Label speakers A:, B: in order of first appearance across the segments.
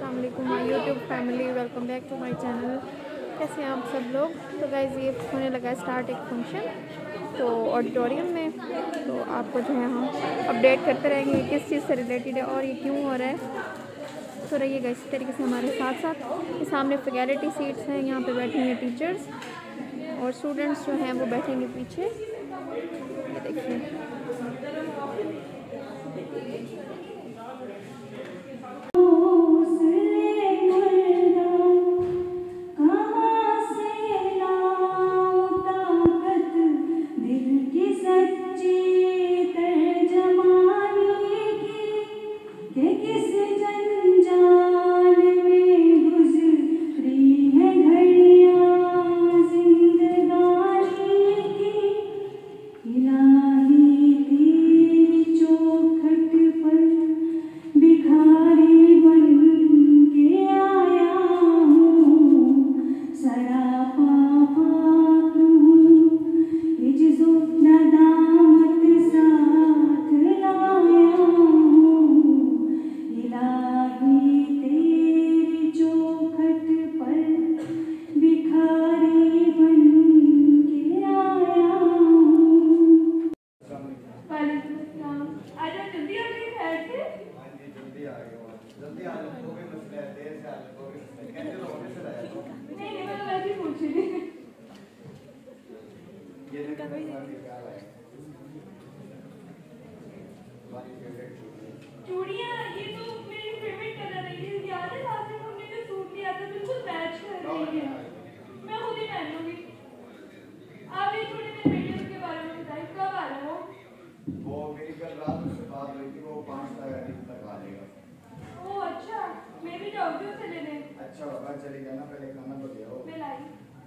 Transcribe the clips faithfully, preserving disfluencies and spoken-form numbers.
A: अस्सलाम वालेकुम my YouTube family, welcome back to my channel. कैसे हैं आप सब लोग। तो गाइज़ ये होने लगा है स्टार्ट एक फंक्शन तो ऑडिटोरियम में, तो आपको जो है हम अपडेट करते रहेंगे किस चीज़ से रिलेटेड है और ये क्यों हो रहा है। तो रहिएगा इस तरीके से हमारे साथ साथ। ये सामने फैकल्टी सीट्स हैं, यहाँ पे बैठेंगे टीचर्स और स्टूडेंट्स जो हैं वो बैठेंगे पीछे। ये देखिए चूड़ियाँ, ये तो मेरी फेवरेट कलर है। ये याद है लास्ट टाइम हमने जो सूट लिया था बिल्कुल मैच कर रही है। मैं खुद ही पहन लूंगी। आप ये थोड़ी मेरे बेटे के बारे में बताइए, कब आ रहा हो?
B: वो मेरी कल रात में बात हुई थी, वो पाँच तक आ जाएगा।
A: ओह अच्छा, मैं भी जाऊँगी उससे लेने।
B: अच्छा बाबा चलेगा ना, पहले खाना तो दिया हो।
A: मैं लाई।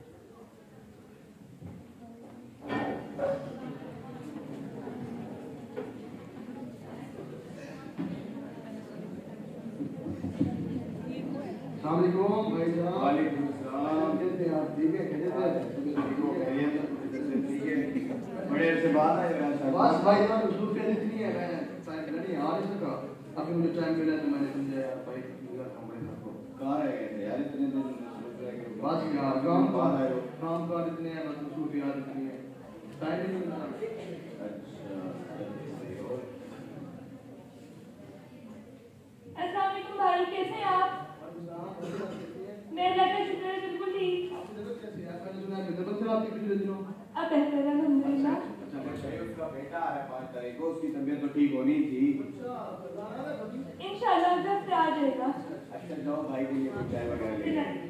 C: अस्सलामुअलैकुम भाई साहब।
B: वालेकुम सलाम।
C: कैसे आप? ठीक है? कैसे थे?
B: ठीक हो खैरियत? ठीक है। बड़े से बात है यार।
C: बस भाई साहब सूट के इतनी है, मैं साइड नहीं आ नहीं सका। अभी मुझे टाइम मिला तो मैंने समझा यार भाई पूरा काम बड़े को
B: कहाँ रह गए थे यार इतने दिन? सोच रहे कि
C: बस यार काम
B: बात आए हो।
C: काम का इतने हैं, बस सूट याद इतनी है, टाइम ही नहीं मिला।
B: अच्छा
A: अस्सलाम वालेकुम भाई, कैसे हैं आप? मैं लगा शुक्र है बिल्कुल ठीक। अब बेहतर है अल्हम्दुलिल्लाह।
B: अच्छा भाई उसका बेटा आ रहा है पाँच तारीख को, उसकी तबीयत तो ठीक होनी थी।
A: इंशाल्लाह जब आ जाएगा।
B: अच्छा जाओ भाई के लिए कुछ चाय वगैरह ले आओ।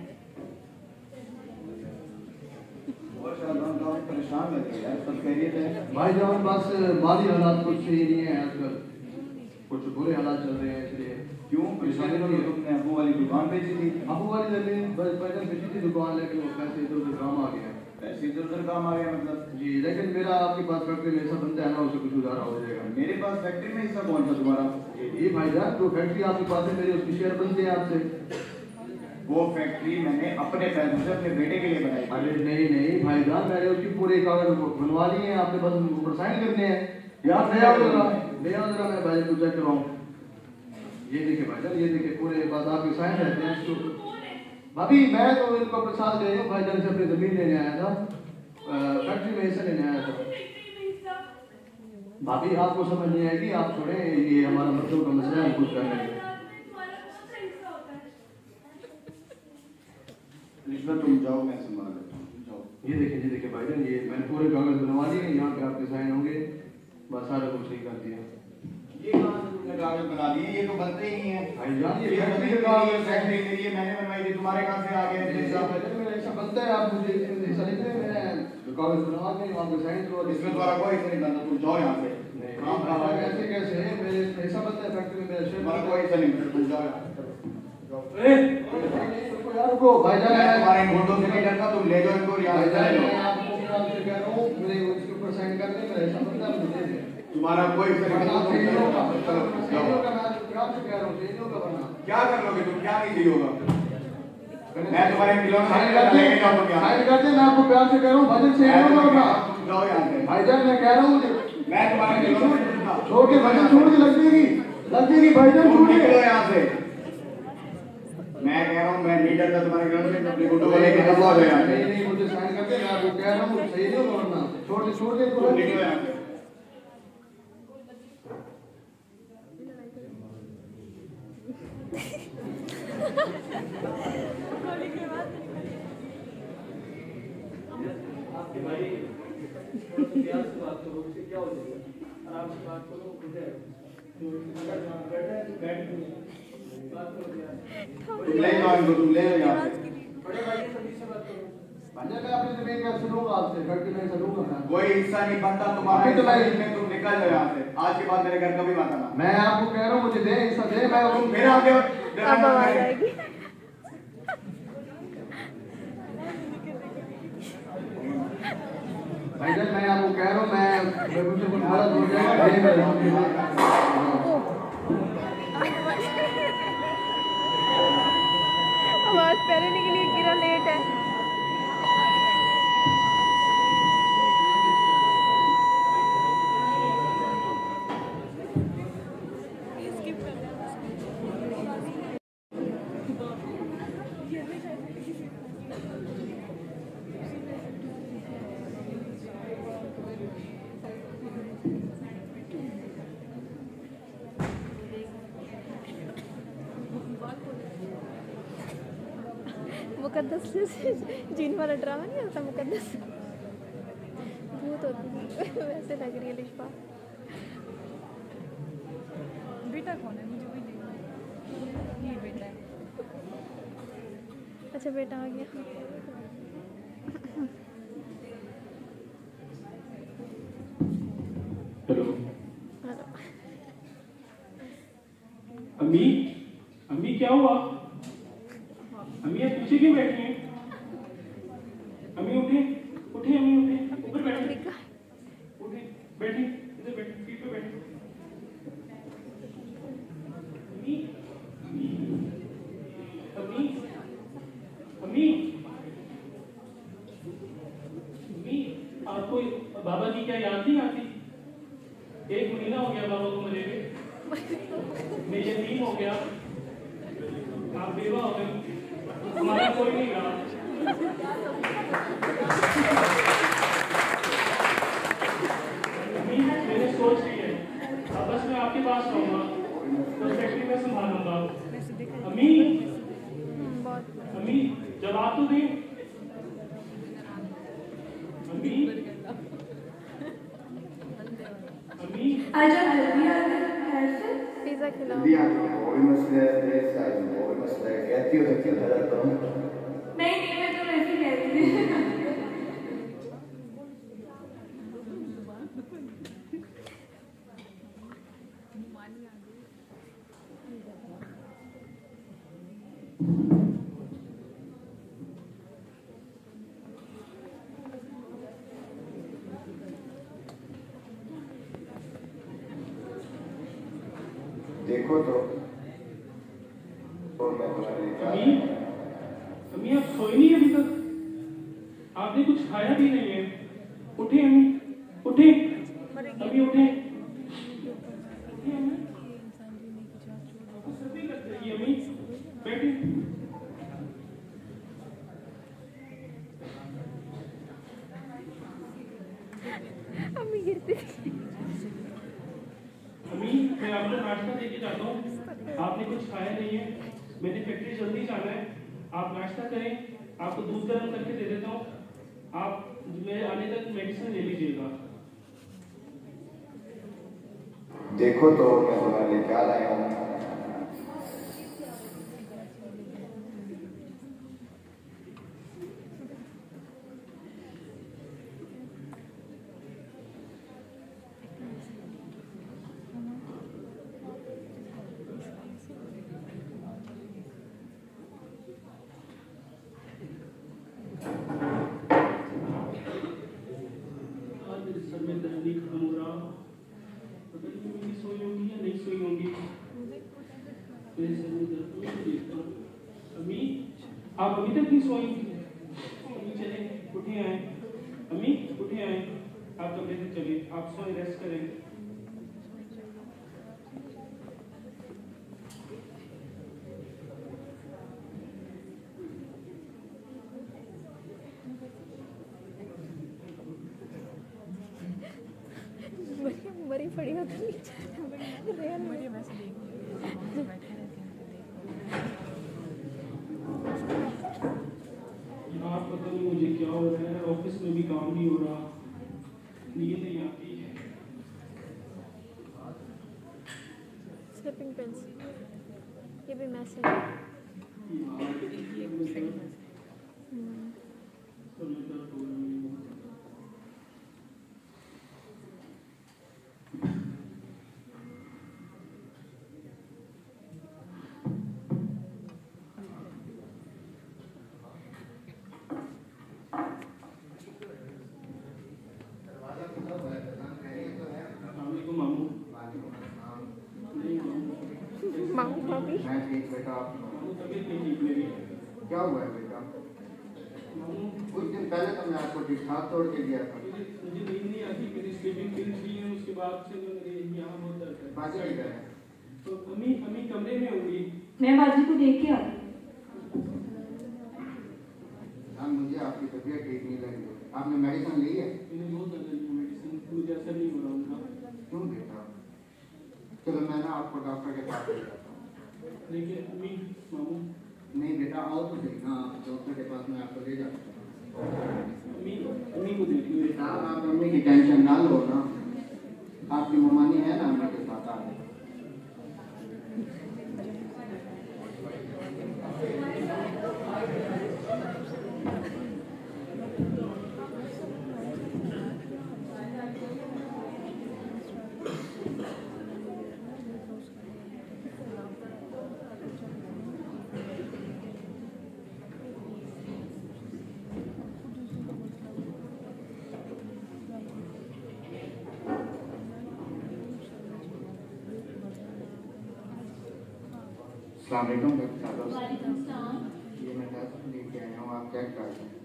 B: और शाहजान का परेशान लग गया यार, सब खैरियत है?
C: भाई जान बस माली हालात कुछ सही नहीं है आजकल, कुछ बुरे हालात चल रहे हैं, इसलिए
B: क्यों परेशानी? तो तुमने अबू वाली दुकान बेची थी।
C: अबू वाली जमीन पैदल बेची थी दुकान, लेकिन वो पैसे इधर उधर काम आ गया।
B: पैसे इधर उधर काम आ गया मतलब?
C: जी, लेकिन मेरा आपके पास फैक्ट्री में ऐसा बनता है ना, उसे कुछ उधारा हो जाएगा।
B: मेरे पास फैक्ट्री में हिस्सा कौन सा तुम्हारा?
C: ये भाईजान जो फैक्ट्री आपके पास है, मेरे उसकी शेयर बनते हैं आपसे।
B: वो फैक्ट्री मैंने अपने पैसों से अपने बेटे के लिए बनाई।
C: अरे नहीं नहीं भाईजान, मैंने उसकी पूरे कागज बनवा लिए हैं, आपके पास ऊपर साइन करने हैं यार। नया जरा नया जरा मैं भाई को चेक करवाऊँ। ये देखिए भाईजान, ये देखिए पूरे बात आपके साइन रहते हैं इसको। भाभी मैं तो इनको प्रसाद ले रहा हूँ, भाईजान से अपनी जमीन लेने आया था, फैक्ट्री में हिस्सा लेने आया था। भाभी आपको समझ नहीं आएगी, आप छोड़े, ये हमारा बच्चों का मसला है, कुछ करने का।
B: इसमें तुम जाओ, मैं संभाल लेता हूँ, जाओ।
C: ये देखिए ये देखिए भाईजान, ये मैंने पूरे कागज बनवा लिए, यहाँ पे आपके साइन होंगे, बस सारा कुछ सही कर दिया।
B: ये कहाँ से तुमने कागज बना लिए? ये तो बनते ही नहीं है
C: भाईजान। ये
B: फैक्ट्री के कागज, फैक्ट्री मेरी है, मैंने बनवाई थी, तुम्हारे कहाँ से आ गए?
C: ऐसा बनता है, आप मुझे हिस्सा लेते हैं, मैं कागज बनवा के वहाँ पे साइन करो।
B: इसमें तुम्हारा कोई हिस्सा नहीं बनता, तुम जाओ यहाँ से।
C: काम का ऐसे कैसे है, मेरे ऐसा बनता है फैक्ट्री में, मेरा शेयर।
B: तुम्हारा कोई हिस्सा नहीं बनता, तुम जाओ यहाँ से।
C: यार रुको भाईजान,
B: मैं तुम्हारे इन घोटों से नहीं डरता, तुम ले जाओ इनको यहाँ से।
C: मैं आपको प्यार से कह रहा हूँ, मेरे उसके ऊपर साइन कर दे, मेरा ऐसा बनता है, मुझे दे दे।
B: तुम्हारा कोई हिस्सा नहीं बनता, तुम
C: सही होगा,
B: चलो,
C: सही
B: जाओ।
C: होगा, मैं प्यार से कह रहा हूँ, सही होगा वरना।
B: क्या कर लोगे तुम? क्या नहीं सही होगा? मैं तुम्हारे खिलौने
C: साइन
B: साइन
C: कर दे,
B: लेके जाऊँ क्या?
C: साइन कर दे, मैं आपको प्यार से कह रहा हूँ, भाईजान सही होगा वरना।
B: तुम जाओ यहाँ से।
C: भाईजान मैं कह रहा हूँ,
B: मैं तुम्हारे खिलौने से डरता।
C: छोड़ के भाईजान, छोड़ के लग जाएगी, लग जाएगी भाईजान,
B: तुम
C: छोड़ के।
B: निकलो यहाँ से। मैं कह रहा हूँ मैं नहीं डरता तुम्हारे घर से, अपनी गुंडों को लेके दबा दो यहाँ से।
C: नहीं नहीं मुझे साइन करके मैं आपको कह रहा हूँ सही नहीं होगा वरना छोड़ दे छोड़ दे
B: तुम निकलो यहाँ से। तुम ले जाओ इनको, तुम ले जाओ यहाँ से।
C: भैया मैं अपनी जमीन का सुनूंगा आपसे घर की मैं सुनूंगा मैं
B: कोई हिस्सा नहीं बनता तुम्हारा,
C: अभी तो मैं-
B: इसमें तुम निकल जाओ यहाँ से। आज के बाद मेरे घर कभी मत आना।
C: मैं आपको कह रहा हूँ मुझे दे हिस्सा दे मैं
B: तुम मेरा आगे
A: अब आवाज आएगी।
C: भाईजान मैं आपको कह रहा हूँ मैं मैं मुझे कुछ गलत हो जाएगा दे मैं
A: आवाज पहले निकली, गिरा लेट है। मुकद्दस जीन वाला ड्रामा नहीं होता, मुकद्दस भूत होती वैसे लग रही है लिशा।
D: बेटा कौन है मुझे वही देखना। ये बेटा है।
A: अच्छा बेटा आ गया।
E: Hello
A: hello.
E: अम्मी, अम्मी क्या हुआ? अम्मी आप पीछे क्यों बैठी हैं? अम्मी उठे, उठे अम्मी उठे, ऊपर बैठे, उठे, बैठी, इधर बैठी, सीट पे बैठी। अम्मी, अम्मी, अम्मी, अम्मी, अम्मी, आपको बाबा की क्या याद नहीं आती? एक महीना हो गया बाबा को मरे हुए, मैं यतीम हो गया, आप बेवा हो गई, हमारा कोई नहीं रहा। अम्मी, मैंने सोच ली है, अब बस मैं आपके पास रहूंगा, तो फैक्ट्री में संभालूंगा। अम्मी, अम्मी, जवाब तो दें। अम्मी, अम्मी,
A: पिज़्ज़ा खिलाओ।
B: जल्दी आ जाओ, वो भी मसले है, देर से आई हूँ, वो भी मसला है। कहती हो सकती है हजरत करो।
D: नहीं नहीं मैं तो वैसे कहती थी।
B: देखो तो तो मैं तुम्हारे लिए क्या-
E: अम्मी, अम्मी आप सोई नहीं अभी तक? आपने कुछ खाया भी नहीं है। उठे अम्मी, उठे, अभी उठे। उठे अम्मी, आपको सर्दी लग रही है अम्मी, बैठे।
A: अम्मी गिरती थी।
E: अम्मी, मैं आपको नाश्ता देके जाता हूँ। आपने कुछ खाया नहीं है, मैंने फैक्ट्री जल्दी जाना है। आप नाश्ता करें, आपको दूध गर्म करके दे देता हूँ। आप मेरे आने तक मेडिसिन ले लीजिएगा।
B: देखो तो मैं तुम्हारे लिए क्या लाया हूँ।
E: आज मेरे सर में दर्द नहीं खत्म हो रहा। पता नहीं मेरी सोई होंगी या नहीं सोई होंगी। मेरे सर में दर्द नहीं देखता हूँ। अम्मी, आप अभी तक नहीं सोई? अम्मी चले, उठे आए। अम्मी, उठे आए। आप कमरे से चलिए, आप सोए, रेस्ट करें।
A: ही पड़ी होती है।
D: मुझे बस देखिए बैठे रहते हैं
E: यार पता नहीं मुझे क्या हो रहा है, ऑफिस में भी काम नहीं हो रहा, नींद नहीं आती है।
A: स्लीपिंग पिल्स ये भी मैसेज है।
E: यार
D: देखिए सही है।
E: तो मैं दर्द हो रहा है।
B: दरवाजा खुला हुआ है, दुकान खैरियत तो है?
E: वालेकुम मामू।
B: वालेकुम अस्सलाम।
E: नहीं मामू,
A: मामू भाभी
B: मैं ठीक बेटा, आप सुनाओ।
E: मामू तबीयत नहीं ठीक मेरी।
B: क्या हुआ है बेटा?
E: मामू
B: कुछ दिन पहले तो मैं आपको ठीक ठाक तोड़ के दिया था।
E: मुझे मुझे नींद नहीं आती, मेरी स्लीपिंग पिल्स ली है, उसके बाद से जो मेरे यहाँ बहुत दर्द है।
B: बाजी किधर है?
E: तो अम्मी अम्मी कमरे में होंगी।
F: मैं बाजी को देख के आती हूँ।
B: हाँ, मुझे आपकी तबीयत ठीक नहीं लग रही। आपने मेडिसिन ली है?
E: मैंने बहुत दर्द ली है मेडिसिन, मुझे असर नहीं हो रहा उनका।
B: क्यों बेटा? चलो मैं ना आपको डॉक्टर के पास ले जाता हूँ।
E: देखिए अम्मी मामू,
B: नहीं बेटा, आओ तो सही। हाँ, डॉक्टर के पास मैं आपको ले जाता हूँ।
E: अम्मी अम्मी को देखिए।
B: बेटा, आप अम्मी की टेंशन ना लो ना, आपकी ममानी है ना अम्मी के साथ। आप अस्सलाम वालेकुम डॉक्टर साहब।
F: वालेकुम सलाम।
B: ये मैं टेस्ट लेके आया हूँ, आप चेक कर लें।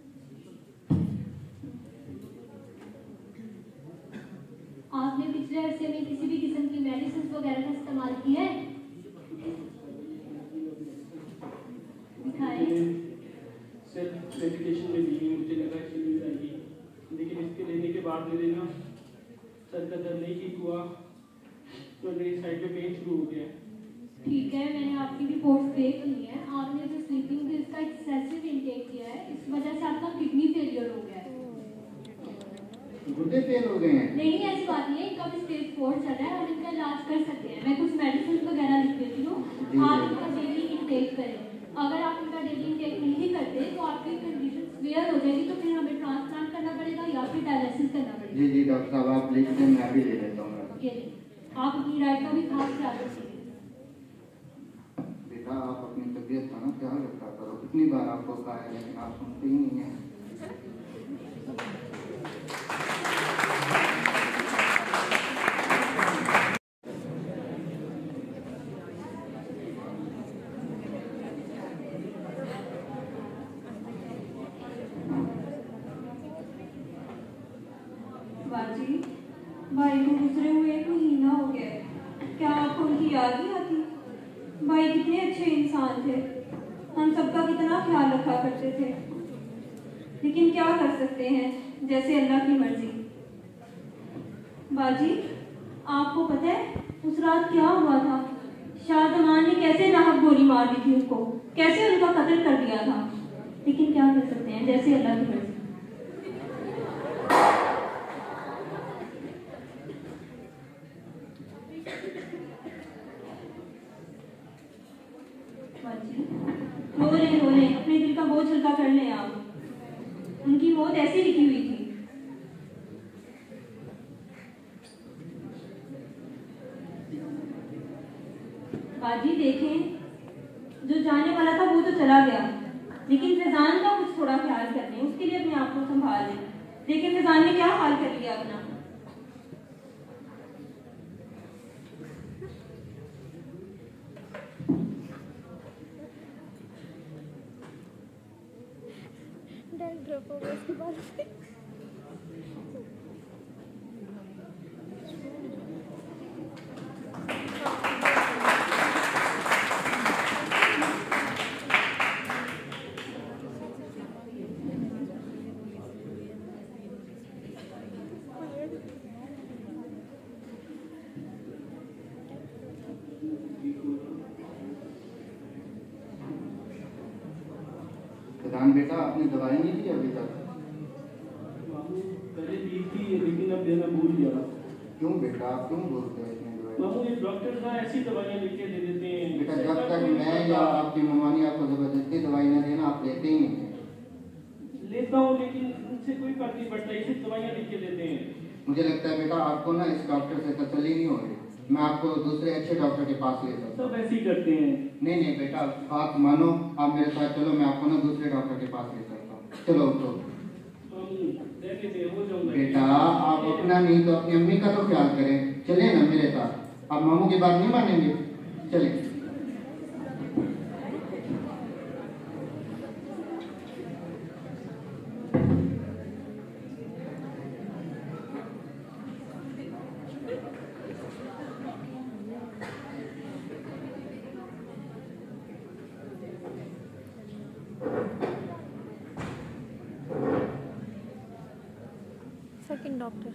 F: आपने पिछले अरसे में किसी भी किस्म की मेडिसिन वगैरह का इस्तेमाल किया है? दिखाएं।
E: सिर्फ मेडिकेशन में ली है, मुझे लगा इससे नींद आएगी, लेकिन इसके लेने के बाद मेरे ना सर का दर्द नहीं ठीक हुआ, तो मेरी साइड में पेन शुरू हो गया।
F: ठीक है, मैंने आपकी रिपोर्ट्स देख ली है। आपने जो स्लीपिंग पिल्स का एक्सेसिव इंटेक किया है, इस वजह से आपका किडनी फेलियर हो गया है।
B: गुर्दे फेल हो गए हैं?
F: नहीं, ऐसी बात नहीं है, इनका भी स्टेज फोर चल रहा है, हम इनका इलाज कर सकते हैं। मैं कुछ मेडिसिन वगैरह लिख देती हूँ, आप इनका डेली इंटेक करें। अगर आप इनका डेली इंटेक नहीं करते तो आपकी कंडीशन सीवियर हो जाएगी, तो फिर हमें ट्रांसप्लांट करना पड़ेगा या फिर डायलिसिस करना पड़ेगा।
B: जी जी डॉक्टर साहब, आप लिख दें, मैं भी ले लेता हूँ।
F: ये लें। आप अपनी डाइट का भी खास ख्याल रखिए।
B: बेटा, आप अपनी तबीयत का ना ख्याल रखा करो। कितनी बार आपको कहा है, लेकिन आप सुनते ही नहीं हैं।
F: बाजी, भाई को गुजरे हुए एक महीना हो गया है, क्या आपको उनकी याद नहीं आती? भाई कितने अच्छे इंसान थे, हम सबका कितना ख्याल रखा करते थे, लेकिन क्या कर सकते हैं, जैसे अल्लाह की मर्जी। बाजी, आपको पता है उस रात क्या हुआ था? शाहजहां ने कैसे नाहक गोली मार दी थी उनको, कैसे उनका कत्ल कर दिया था, लेकिन क्या कर सकते हैं, जैसे अल्लाह की मर्जी। रो रहे रो रहे अपने दिल का बोझ हल्का कर लें आप। उनकी मौत ऐसी लिखी हुई थी। बाजी देखें, जो जाने वाला था वो तो चला गया, लेकिन फैजान का कुछ थोड़ा ख्याल कर लें, उसके लिए अपने आप को संभाल लें। देखिए फैजान ने क्या हाल कर लिया अपना।
A: डेल ड्रॉप हो गया उसके बाद से।
B: फैजान बेटा आपने दवाई नहीं दी अभी तक?
E: मामू पहले दी थी लेकिन अब देना भूल गया।
B: क्यों बेटा, आप क्यों बोलते हैं इतनी दवाई?
E: मामू ये डॉक्टर ना ऐसी दवाइयाँ लिख के दे देते हैं।
B: बेटा जब तक मैं या आपकी मम्मानी आपको जबरदस्ती दवाई न देना आप लेते ही नहीं हैं।
E: लेता हूँ लेकिन उनसे कोई फर्क नहीं पड़ता, इसे दवाइयाँ लिख के देते हैं।
B: मुझे लगता है बेटा आपको ना इस डॉक्टर से तसल्ली नहीं हो रही, मैं आपको दूसरे अच्छे डॉक्टर के पास ले सकता हूँ।
E: सब ऐसे ही करते हैं।
B: नहीं नहीं बेटा आप मानो, आप मेरे साथ चलो, मैं आपको ना दूसरे डॉक्टर के पास ले सकता हूँ। चलो उठो बेटा, आप अपना नहीं तो अपनी अम्मी का तो ख्याल करें, चलिए ना मेरे साथ। आप मामू की बात नहीं मानेंगे, चलिए।
A: सेकंड डॉक्टर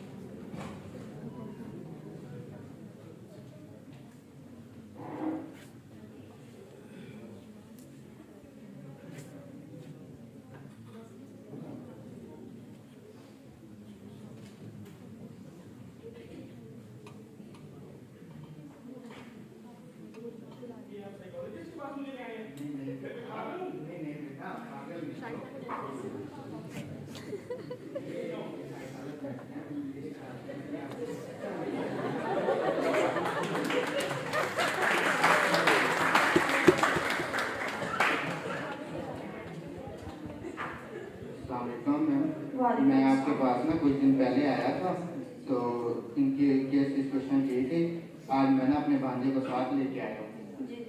B: मैं आपके पास ना कुछ दिन पहले आया था, तो इनकी केस डिस्कशन की थी। आज मैं ना अपने भांजे को साथ लेके आया हूँ।
F: जी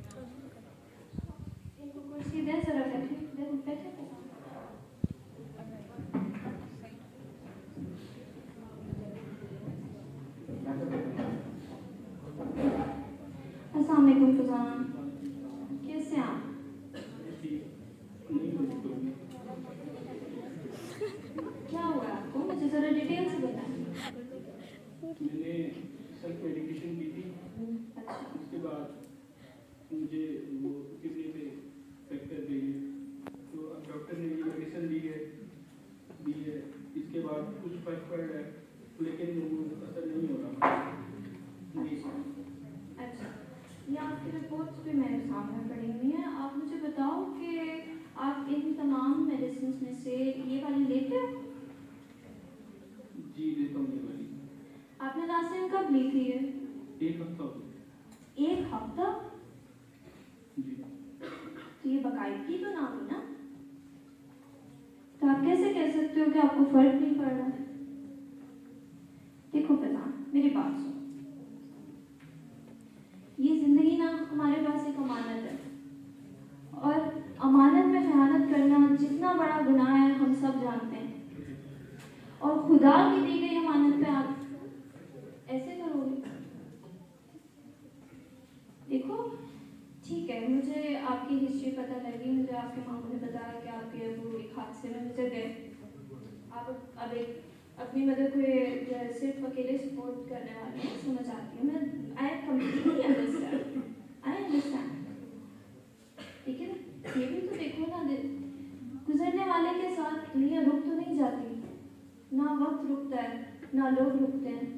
F: इनको कुर्सी दे जरा, बैठे दे बैठे। अस्सलाम वालेकुम फजान, कैसे हैं आप? क्या हुआ आपको, मुझे जरा डिटेल से बताएं।
E: मैंने सेल्फ मेडिकेशन की थी।
F: अच्छा।
E: उसके बाद मुझे वो किडनी पे इफेक्ट कर गई है, तो अब डॉक्टर ने ये मेडिसिन दी है दी है इसके बाद कुछ फर्क पड़ रहा है, लेकिन वो असर नहीं हो रहा। जी
F: अच्छा, ये आपकी रिपोर्ट्स भी मेरे सामने पड़ी हुई हैं। आप मुझे बताओ कि आप इन तमाम मेडिसिन में से ये वाली लेते हो?
E: जी लेता हूँ ये वाली।
F: आपने लास्ट टाइम कब ली थी ये?
E: एक हफ्ता हो गया।
F: एक हफ्ता?
E: जी।
F: तो ये बाकायदगी तो ना हुई ना, तो आप कैसे कह सकते हो कि आपको फर्क नहीं पड़ रहा? देखो फैजान, मेरी बात सुनो, ये जिंदगी ना हमारे पास एक अमानत है, और अमानत में खयानत करना जितना बड़ा गुनाह है हम सब जानते हैं, और खुदा की दी गई अमानत पे आप ऐसे करोगे? देखो ठीक है, मुझे आपकी हिस्ट्री पता लगी, मुझे आपके मामू ने बताया कि आपके अबू एक हादसे में गुजर गए। आप अब एक अपनी मदर को सिर्फ अकेले सपोर्ट करने वाले हैं, समझ आती है, मैं I completely understand I understand ठीक है ना। ये भी तो देखो ना, गुजरने वाले के साथ दुनिया रुक तो नहीं जाती, ना वक्त रुकता है ना लोग रुकते हैं।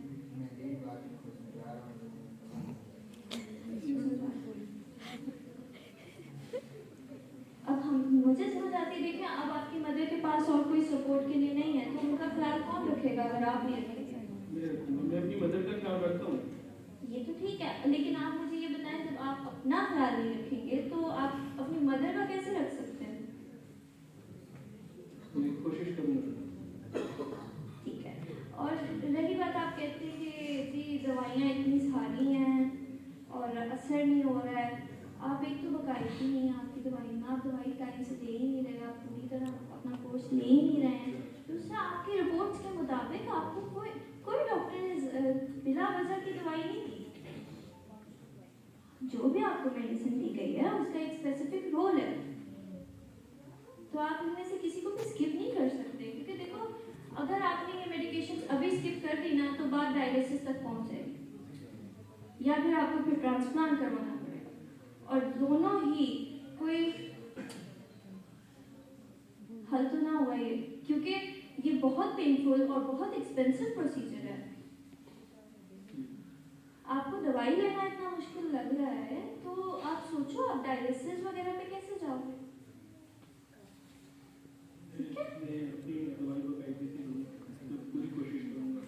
F: अब हम मुझे समझ आती है, देखिए अब आपकी मदर के पास और कोई सपोर्ट के लिए नहीं है, तो उनका ख्याल कौन रखेगा अगर आप नहीं रखेंगे?
E: मैं अपनी मदर का ख्याल रखता हूँ।
F: ये तो ठीक है, लेकिन आप मुझे ये बताएं, जब आप अपना ख्याल नहीं रखेंगे तो आप अपनी मदर का कैसे रख सकते हैं?
E: कोशिश करूँगा।
F: ठीक है, और रही बात, आप कहते हैं कि जी दवाइयाँ इतनी सारी हैं और असर नहीं हो रहा है, आप एक तो बाकायदगी नहीं है आपकी दवाई में, आप दवाई टाइम से दे ही नहीं रहे, आप पूरी तरह अपना कोर्स ले ही नहीं रहे हैं। दूसरा, आपकी रिपोर्ट्स के मुताबिक आपको कोई कोई डॉक्टर ने बिला वजह की दवाई नहीं दी। जो भी आपको मेडिसिन दी गई है उसका एक स्पेसिफिक रोल है, तो आप इनमें से किसी को भी स्किप नहीं कर सकते, क्योंकि देखो अगर आपने ये मेडिकेशन अभी स्किप कर दी ना तो बात डायलिसिस तक पहुंच जाएगी, या फिर आपको फिर ट्रांसप्लांट करवाना पड़ेगा, और दोनों ही कोई हल तो ना हुआ ये, क्योंकि ये बहुत पेनफुल और बहुत एक्सपेंसिव प्रोसीजर है। आपको दवाई लेना इतना मुश्किल लग रहा है तो आप सोचो आप डायलिसिस वगैरह पे कैसे जाओगे। ठीक है,
E: मैं अपनी दवाई को कायदे से लूँगा, पूरी कोशिश करूँगा।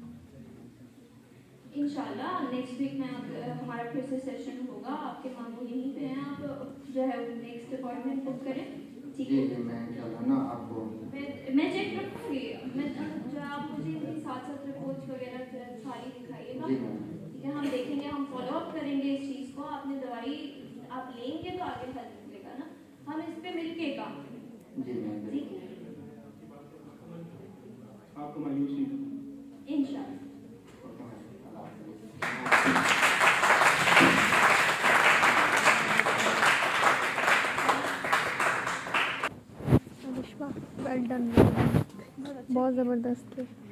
F: इंशाल्लाह नेक्स्ट वीक में आप हमारा फिर से सेशन होगा, आपके मामू यहीं पे हैं, आप जो है नेक्स्ट अपॉइंटमेंट बुक करें। ठीक
B: जी
F: है,
B: जी मैं इंशाल्लाह ना आपको
F: मैं मैं चेक रखूँगी। मैं जो आप मुझे इनकी साथ साथ रिपोर्ट्स वगैरह सारी दिखाइएगा।
B: जी मैम
F: ठीक है, हम देखेंगे, हम फॉलो अप करेंगे इस चीज़ को। आपने दवाई आप लेंगे तो आगे हल निकलेगा ना, हम इस पे मिलके काम करेंगे।
B: जी मैम
F: ठीक है,
E: आपको मायूस नहीं करूँगा।
F: इंशाल्लाह।
A: वेल डन, बहुत ज़बरदस्त थे।